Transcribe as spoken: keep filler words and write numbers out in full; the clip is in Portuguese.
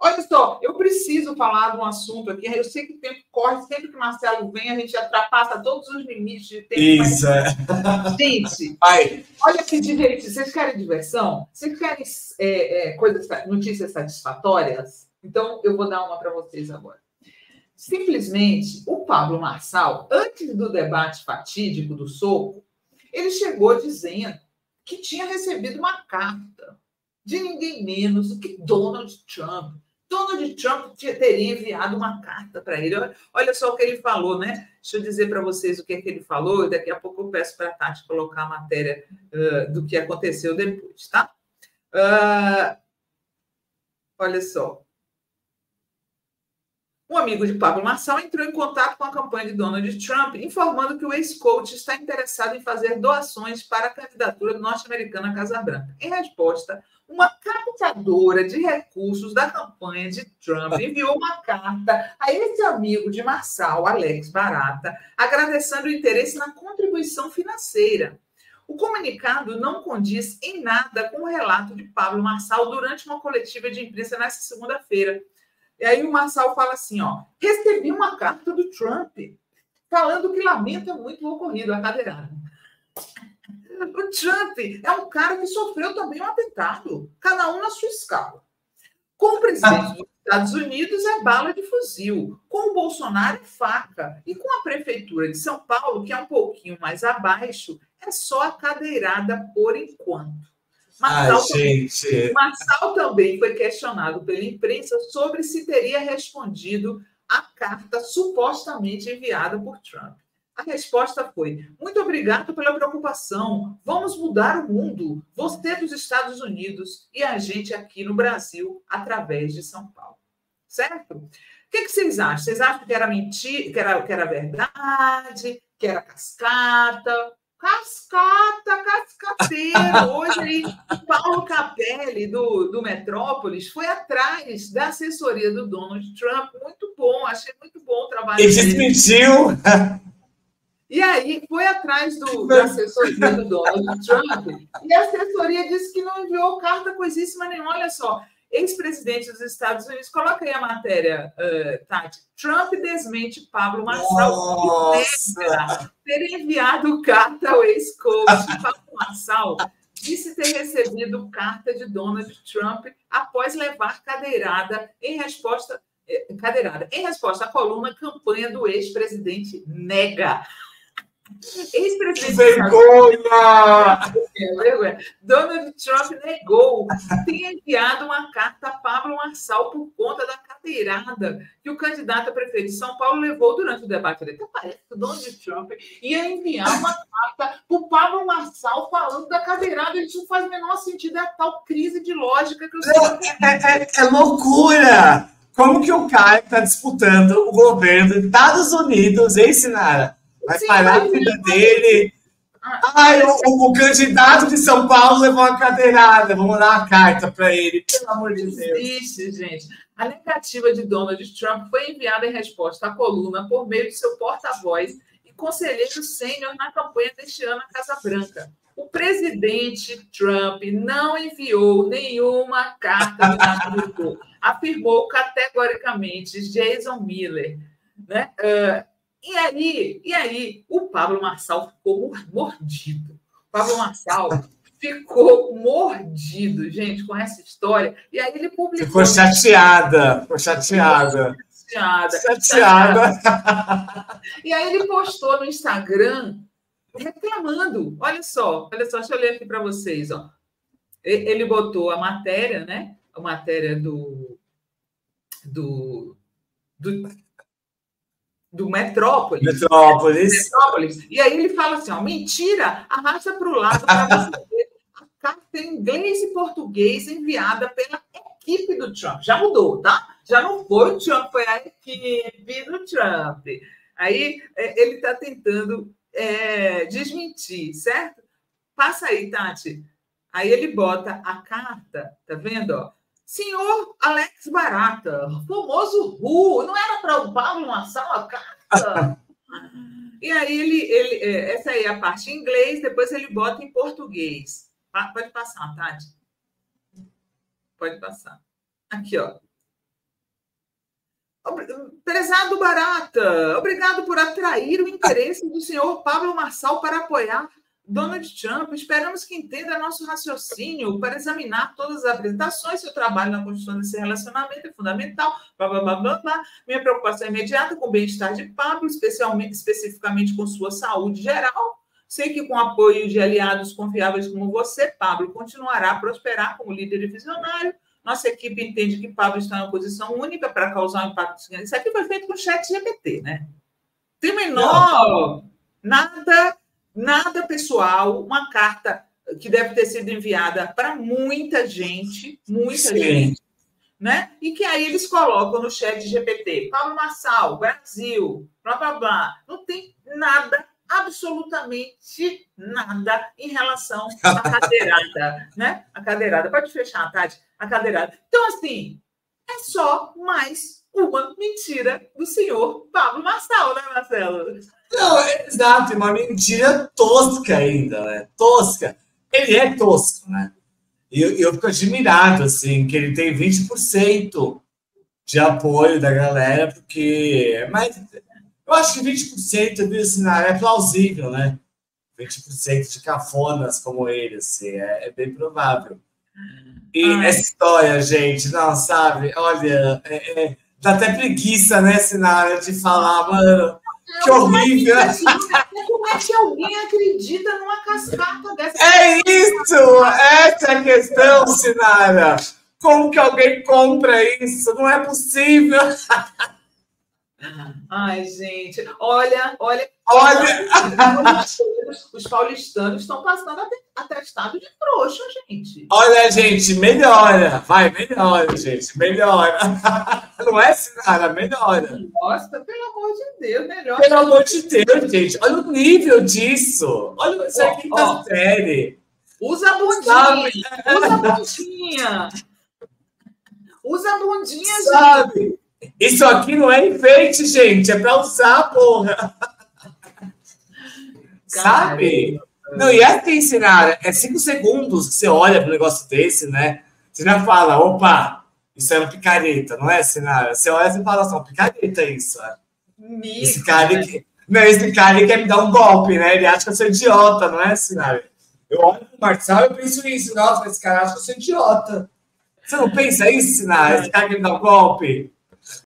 Olha só, eu preciso falar de um assunto aqui. Eu sei que o tempo corre, sempre que o Marcelo vem, a gente ultrapassa todos os limites de tempo. Isso, mas... é. Gente, Ai. olha que divertido. Vocês querem diversão? Vocês querem é, é, coisas, notícias satisfatórias? Então, eu vou dar uma para vocês agora. Simplesmente, o Pablo Marçal, antes do debate fatídico do soco, ele chegou dizendo que tinha recebido uma carta de ninguém menos do que Donald Trump. Donald Trump teria enviado uma carta para ele. Olha só o que ele falou, né? Deixa eu dizer para vocês o que é que ele falou, e daqui a pouco eu peço para a Tati colocar a matéria uh, do que aconteceu depois, tá? Uh, olha só. Um amigo de Pablo Marçal entrou em contato com a campanha de Donald Trump, informando que o ex-coach está interessado em fazer doações para a candidatura norte-americana à Casa Branca. Em resposta, uma captadora de recursos da campanha de Trump enviou uma carta a esse amigo de Marçal, Alex Barata, agradecendo o interesse na contribuição financeira. O comunicado não condiz em nada com o relato de Pablo Marçal durante uma coletiva de imprensa nesta segunda-feira. E aí o Marçal fala assim, ó, recebi uma carta do Trump falando que lamenta muito o ocorrido, a cadeirada. O Trump é um cara que sofreu também um atentado, cada um na sua escala. Com o presidente dos Estados Unidos é bala de fuzil, com o Bolsonaro é faca, e com a prefeitura de São Paulo, que é um pouquinho mais abaixo, é só a cadeirada por enquanto. Marçal, Ai, também, gente. Marçal também foi questionado pela imprensa sobre se teria respondido à carta supostamente enviada por Trump. A resposta foi: muito obrigado pela preocupação. Vamos mudar o mundo. Você dos Estados Unidos e a gente aqui no Brasil, através de São Paulo. Certo? O que, que vocês acham? Vocês acham que era mentira, que era, que era verdade, que era cascata? Cascata, cascateiro. Hoje aí, o Paulo Capelli, do, do Metrópolis, foi atrás da assessoria do Donald Trump. Muito bom, achei muito bom o trabalho E dele. desmentiu. E aí, foi atrás do, da assessoria do Donald Trump, e a assessoria disse que não enviou carta coisíssima nenhuma. Olha só, ex-presidente dos Estados Unidos, coloca aí a matéria, uh, Tati. Trump desmente Pablo Marçal ter enviado carta ao ex-coach. Pablo Marçal disse ter recebido carta de Donald Trump após levar cadeirada em resposta, cadeirada, em resposta à coluna campanha do ex-presidente nega. Ex-presidente vergonha! vergonha! Donald Trump negou ter enviado uma carta a Pablo Marçal por conta da cadeirada que o candidato a prefeito de São Paulo levou durante o debate eleitoral. Parece que o Donald Trump ia enviar uma carta para o Pablo Marçal falando da cadeirada. Isso não faz o menor sentido, é a tal crise de lógica que eu sei. É, é, é loucura! Como que o cara está disputando o governo dos Estados Unidos, hein, Sinara? Vai Sim, parar a vida dele. Ai, o, o candidato de São Paulo levou uma cadeirada. Vamos dar uma carta para ele, pelo amor de Deus. Existe, gente. A negativa de Donald Trump foi enviada em resposta à coluna por meio de seu porta-voz e conselheiro sênior na campanha deste ano à Casa Branca. O presidente Trump não enviou nenhuma carta de nada, afirmou categoricamente Jason Miller, né? Uh, E aí, e aí, o Pablo Marçal ficou mordido. O Pablo Marçal ficou mordido, gente, com essa história. E aí ele publicou... Ficou chateada, ficou chateada. Chateada. Chateada. chateada. E aí ele postou no Instagram reclamando. Olha só, olha só, deixa eu ler aqui para vocês. Ó. Ele botou a matéria, né? A matéria do... do, do do Metrópolis. Metrópolis. Metrópolis. E aí ele fala assim, ó, mentira, arrasta para o lado para você ver a carta em inglês e português enviada pela equipe do Trump. Já mudou, tá? Já não foi o Trump, foi a equipe do Trump. Aí ele está tentando é, desmentir, certo? Passa aí, Tati. Aí ele bota a carta, tá vendo, ó? Senhor Alex Barata, famoso Ru, não era para o Pablo Marçal a carta? E aí, ele, ele, essa aí é a parte em inglês, depois ele bota em português. Pode passar, Tati. Pode passar. Aqui, ó. Prezado Barata, obrigado por atrair o interesse do senhor Pablo Marçal para apoiar Donald Trump. Esperamos que entenda nosso raciocínio para examinar todas as apresentações. Seu trabalho na construção desse relacionamento é fundamental. Blá, blá, blá, blá, blá. Minha preocupação é imediata com o bem-estar de Pablo, especialmente, especificamente com sua saúde geral. Sei que com o apoio de aliados confiáveis como você, Pablo continuará a prosperar como líder e visionário. Nossa equipe entende que Pablo está em uma posição única para causar um impacto significativo. Isso aqui foi feito com o chat G P T, né? Tem menor, nada, nada pessoal, uma carta que deve ter sido enviada para muita gente, muita Sim. gente, né? E que aí eles colocam no chat G P T, Pablo Marçal, Brasil, blá, blá, blá. Não tem nada, absolutamente nada em relação à cadeirada, né? A cadeirada. Pode fechar, Tati? A cadeirada. Então, assim, é só mais uma mentira do senhor Pablo Marçal, né, Marcelo? Não, é exato, uma mentira tosca ainda, né? Tosca. Ele é tosco, né? E eu, eu fico admirado, assim, que ele tem vinte por cento de apoio da galera, porque... Mas eu acho que vinte por cento viu, assim, é plausível, né? vinte por cento de cafonas como ele, assim, é, é bem provável. E Ai. essa história, gente, não, sabe? Olha, é, é, dá até preguiça, né, Sinara, de falar, mano, que horrível. Como é que alguém acredita numa cascata dessa? É isso! Essa é a questão, Sinara. Como que alguém compra isso? Não é possível. Ai, gente, olha, olha, olha, os paulistanos estão passando atestado de trouxa, gente. Olha, gente, melhora, vai, melhora, gente, melhora. Não é, Sinara? Melhora. Nossa, pelo amor de Deus, melhora. Pelo amor de Deus, gente, olha o nível disso. Olha isso aqui da série. Usa a bundinha, Sabe? usa a bundinha. Usa a bundinha, Sabe? gente. Isso aqui não é enfeite, gente. É pra usar, porra. Sabe? Não, e é que ensinar. É cinco segundos que você olha para um negócio desse, né? Você já fala, opa, isso é uma picareta, não é, Sinara? Você olha e fala assim, picareta isso. Mico, esse cara né? que... Não, esse cara quer me dar um golpe, né? Ele acha que eu sou idiota, não é, Sinara? Eu olho pro Marçal e penso isso. Nossa, esse cara acha que eu sou idiota. Você não pensa isso, Sinara? Esse cara quer me dar um golpe?